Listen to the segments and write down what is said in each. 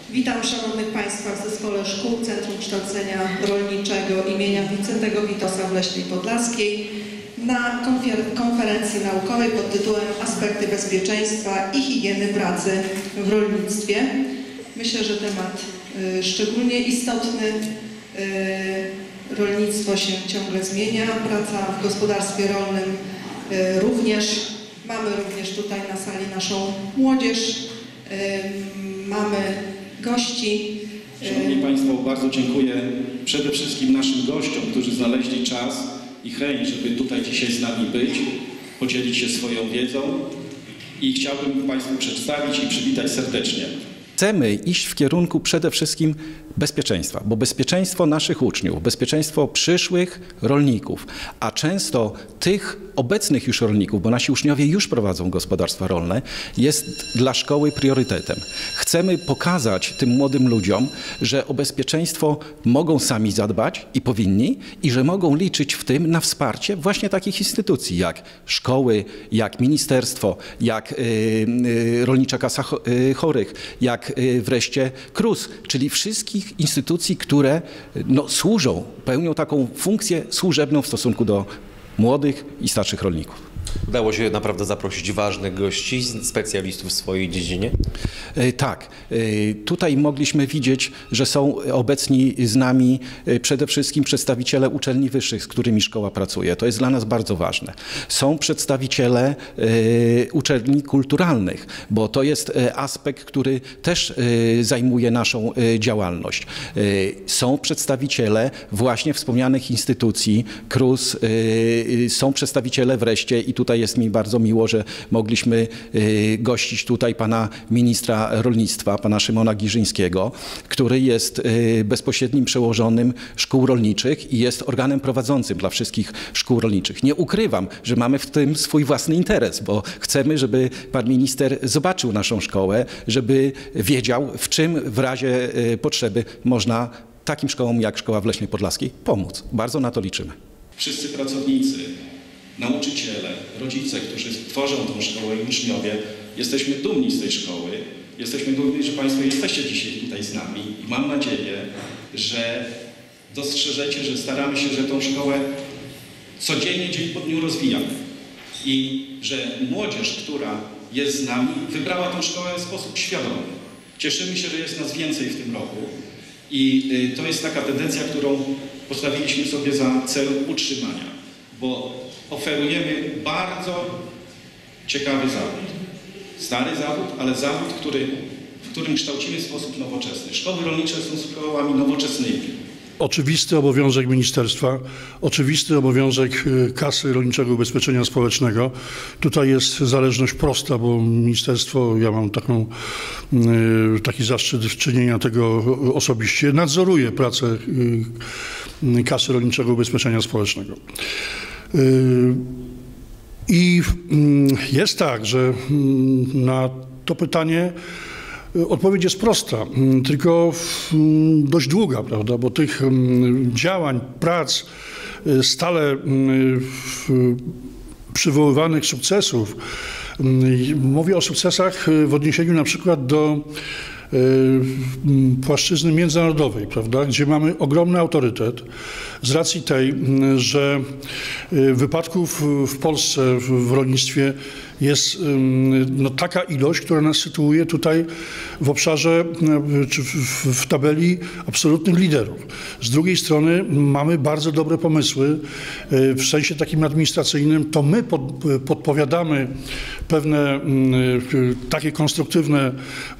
Witam szanownych Państwa w Zespole Szkół Centrum Kształcenia Rolniczego imienia Wincentego Witosa w Leśnej Podlaskiej na konferencji naukowej pod tytułem Aspekty bezpieczeństwa i higieny pracy w rolnictwie. Myślę, że temat szczególnie istotny. Rolnictwo się ciągle zmienia, praca w gospodarstwie rolnym również. Mamy również tutaj na sali naszą młodzież, mamy gości. Szanowni Państwo, bardzo dziękuję przede wszystkim naszym gościom, którzy znaleźli czas i chęć, żeby tutaj dzisiaj z nami być, podzielić się swoją wiedzą i chciałbym Państwu przedstawić i przywitać serdecznie. Chcemy iść w kierunku przede wszystkim bezpieczeństwa, bo bezpieczeństwo naszych uczniów, bezpieczeństwo przyszłych rolników, a często tych obecnych już rolników, bo nasi uczniowie już prowadzą gospodarstwa rolne, jest dla szkoły priorytetem. Chcemy pokazać tym młodym ludziom, że o bezpieczeństwo mogą sami zadbać i powinni, i że mogą liczyć w tym na wsparcie właśnie takich instytucji jak szkoły, jak ministerstwo, jak Rolnicza Kasa Chorych, jak wreszcie KRUS, czyli wszystkich instytucji, które służą, pełnią taką funkcję służebną w stosunku do młodych i starszych rolników. Udało się naprawdę zaprosić ważnych gości, specjalistów w swojej dziedzinie? Tak. Tutaj mogliśmy widzieć, że są obecni z nami przede wszystkim przedstawiciele uczelni wyższych, z którymi szkoła pracuje. To jest dla nas bardzo ważne. Są przedstawiciele uczelni kulturalnych, bo to jest aspekt, który też zajmuje naszą działalność. Są przedstawiciele właśnie wspomnianych instytucji, KRUS, są przedstawiciele wreszcie, i tutaj jest mi bardzo miło, że mogliśmy gościć tutaj pana ministra rolnictwa, pana Szymona Giżyńskiego, który jest bezpośrednim przełożonym szkół rolniczych i jest organem prowadzącym dla wszystkich szkół rolniczych. Nie ukrywam, że mamy w tym swój własny interes, bo chcemy, żeby pan minister zobaczył naszą szkołę, żeby wiedział, w czym w razie potrzeby można takim szkołom jak Szkoła w Leśnej Podlaskiej pomóc. Bardzo na to liczymy. Wszyscy pracownicy, nauczyciele, rodzice, którzy tworzą tę szkołę i uczniowie, jesteśmy dumni z tej szkoły. Jesteśmy dumni, że Państwo jesteście dzisiaj tutaj z nami i mam nadzieję, że dostrzeżecie, że staramy się, że tą szkołę codziennie, dzień po dniu rozwijamy i że młodzież, która jest z nami, wybrała tę szkołę w sposób świadomy. Cieszymy się, że jest nas więcej w tym roku i to jest taka tendencja, którą postawiliśmy sobie za cel utrzymania, bo oferujemy bardzo ciekawy zawód. Stary zawód, ale zawód, w którym kształcimy w sposób nowoczesny. Szkoły rolnicze są szkołami nowoczesnymi. Oczywisty obowiązek ministerstwa, oczywisty obowiązek Kasy Rolniczego Ubezpieczenia Społecznego. Tutaj jest zależność prosta, bo ministerstwo, ja mam taki zaszczyt czynienia tego osobiście, nadzoruje pracę Kasy Rolniczego Ubezpieczenia Społecznego. I jest tak, że na to pytanie odpowiedź jest prosta, tylko dość długa, prawda, bo tych działań, prac, stale przywoływanych sukcesów, mówię o sukcesach w odniesieniu na przykład do płaszczyzny międzynarodowej, prawda, gdzie mamy ogromny autorytet z racji tej, że wypadków w Polsce w rolnictwie jest taka ilość, która nas sytuuje tutaj w obszarze, czy w tabeli absolutnych liderów. Z drugiej strony mamy bardzo dobre pomysły w sensie takim administracyjnym. To my podpowiadamy pewne takie konstruktywne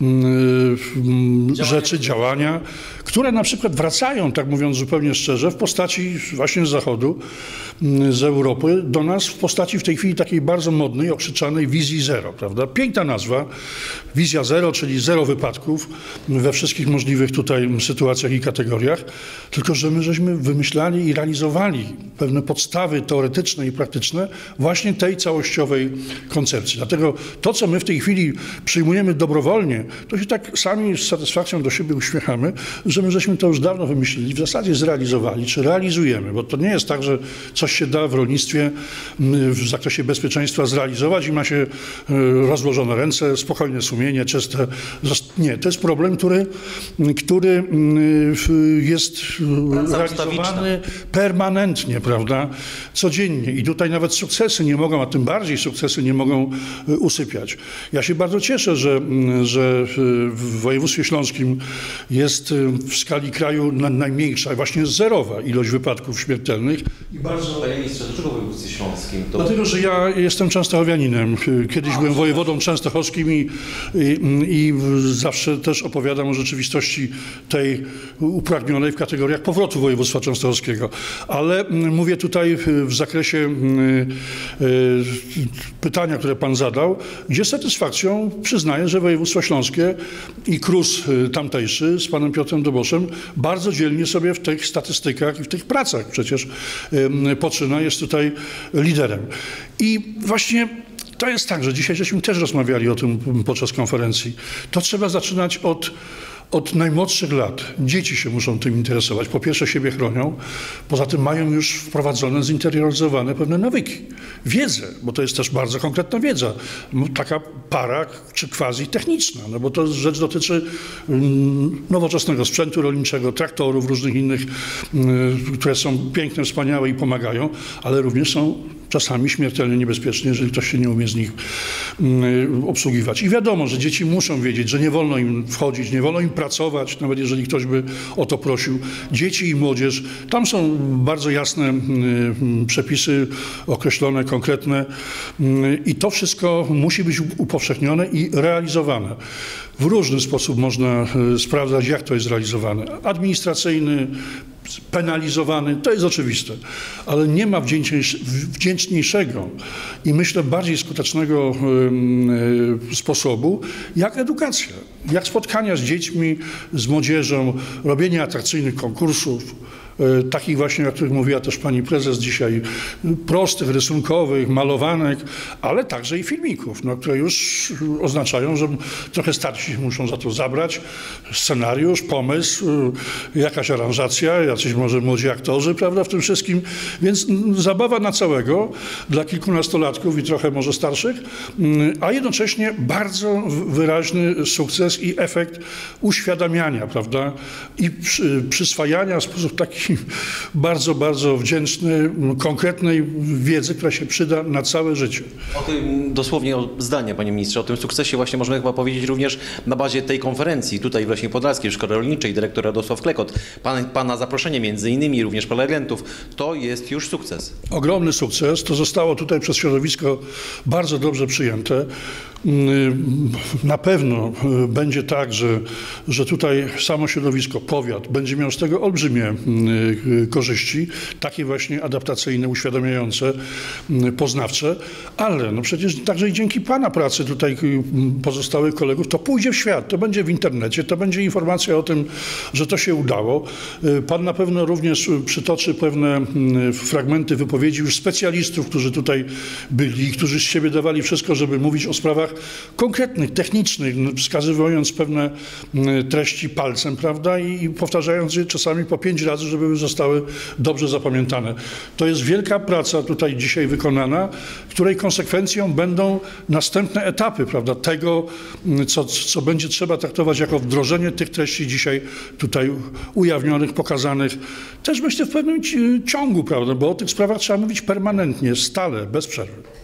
rzeczy, działania, które na przykład wracają, tak mówiąc zupełnie szczerze, w postaci właśnie z Zachodu, z Europy, do nas w postaci w tej chwili takiej bardzo modnej, okrzyczanej wizji zero, prawda? Piękna nazwa, wizja zero, czyli zero wypadków we wszystkich możliwych tutaj sytuacjach i kategoriach, tylko że my żeśmy wymyślali i realizowali pewne podstawy teoretyczne i praktyczne właśnie tej całościowej koncepcji. Dlatego to, co my w tej chwili przyjmujemy dobrowolnie, to się tak sami z satysfakcją do siebie uśmiechamy, że my żeśmy to już dawno wymyślili, w zasadzie zrealizowali, czy realizujemy, bo to nie jest tak, że coś się da w rolnictwie w zakresie bezpieczeństwa zrealizować i ma się rozłożone ręce, spokojne sumienie, czyste. Nie, to jest problem, który jest realizowany permanentnie, prawda, codziennie. I tutaj nawet sukcesy nie mogą, a tym bardziej sukcesy nie mogą usypiać. Ja się bardzo cieszę, że w województwie śląskim jest w skali kraju najmniejsza, właśnie zerowa ilość wypadków śmiertelnych. I bardzo... Panie ministrze, dlaczego w województwie śląskim? Dlatego, że ja jestem częstochowianinem. Kiedyś byłem wojewodą częstochowskim i zawsze też opowiadam o rzeczywistości tej upragnionej w kategoriach powrotu województwa częstochowskiego. Ale mówię tutaj w zakresie pytania, które pan zadał, gdzie z satysfakcją przyznaję, że województwo śląskie i KRUS tamtejszy z panem Piotrem Doboszem bardzo dzielnie sobie w tych statystykach i w tych pracach przecież poczyna, jest tutaj liderem. I właśnie to jest tak, że dzisiaj żeśmy też rozmawiali o tym podczas konferencji. To trzeba zaczynać od najmłodszych lat. Dzieci się muszą tym interesować. Po pierwsze siebie chronią, poza tym mają już wprowadzone, zinterioryzowane pewne nawyki. Wiedzę, bo to jest też bardzo konkretna wiedza. Taka para czy quasi techniczna, no bo to rzecz dotyczy nowoczesnego sprzętu rolniczego, traktorów, różnych innych, które są piękne, wspaniałe i pomagają, ale również są czasami śmiertelnie niebezpieczne, jeżeli ktoś się nie umie z nich obsługiwać. I wiadomo, że dzieci muszą wiedzieć, że nie wolno im wchodzić, nie wolno im pracować, nawet jeżeli ktoś by o to prosił. Dzieci i młodzież, tam są bardzo jasne przepisy określone, konkretne i to wszystko musi być upowszechnione i realizowane. W różny sposób można sprawdzać, jak to jest realizowane. Administracyjny, penalizowany, to jest oczywiste, ale nie ma wdzięczniejszego i myślę bardziej skutecznego sposobu, jak edukacja, jak spotkania z dziećmi, z młodzieżą, robienie atrakcyjnych konkursów, takich właśnie, o których mówiła też pani prezes dzisiaj, prostych, rysunkowych, malowanek, ale także i filmików, no, które już oznaczają, że trochę starsi muszą za to zabrać. Scenariusz, pomysł, jakaś aranżacja, jacyś może młodzi aktorzy, prawda, w tym wszystkim. Więc zabawa na całego dla kilkunastolatków i trochę może starszych, a jednocześnie bardzo wyraźny sukces i efekt uświadamiania, prawda, i przyswajania w sposób taki bardzo, bardzo wdzięczny, konkretnej wiedzy, która się przyda na całe życie. O tym dosłownie zdanie, panie ministrze, o tym sukcesie właśnie możemy chyba powiedzieć również na bazie tej konferencji, tutaj w Leśnej Podlaskiej, w Szkole Rolniczej, dyrektor Radosław Klekot. Pana zaproszenie między innymi, również prelegentów, to jest już sukces. Ogromny sukces, to zostało tutaj przez środowisko bardzo dobrze przyjęte. Na pewno będzie tak, że tutaj samo środowisko, powiat będzie miał z tego olbrzymie korzyści, takie właśnie adaptacyjne, uświadamiające, poznawcze, ale no przecież także i dzięki pana pracy tutaj pozostałych kolegów to pójdzie w świat, to będzie w internecie, to będzie informacja o tym, że to się udało. Pan na pewno również przytoczy pewne fragmenty wypowiedzi już specjalistów, którzy tutaj byli, którzy z siebie dawali wszystko, żeby mówić o sprawach konkretnych, technicznych, wskazując pewne treści palcem, prawda, i powtarzając je czasami po 5 razy, żeby zostały dobrze zapamiętane. To jest wielka praca tutaj dzisiaj wykonana, której konsekwencją będą następne etapy, prawda, tego, co będzie trzeba traktować jako wdrożenie tych treści dzisiaj tutaj ujawnionych, pokazanych. Też myślę w pewnym ciągu, prawda, bo o tych sprawach trzeba mówić permanentnie, stale, bez przerwy.